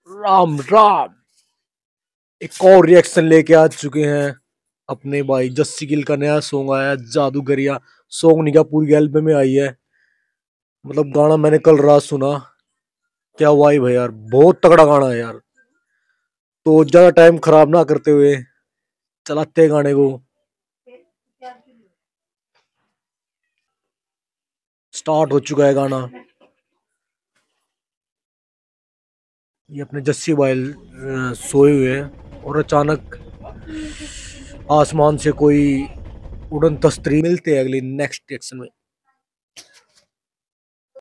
राम राम। एक और रिएक्शन लेके आ चुके हैं अपने भाई जस्सी गिल का नया सॉन्ग आया है, जादूगरिया। सॉन्ग नहीं क्या, पूरी एल्बम में आई है। मतलब गाना मैंने कल रात सुना, क्या वाइब है यार, बहुत तगड़ा गाना है यार। तो ज्यादा टाइम खराब ना करते हुए चलाते हैं गाने को। स्टार्ट हो चुका है गाना। ये अपने जस्सी भाई सोए हुए हैं और अचानक आसमान से कोई उड़न तस्तरी मिलते हैं अगली नेक्स्ट रिएक्शन में।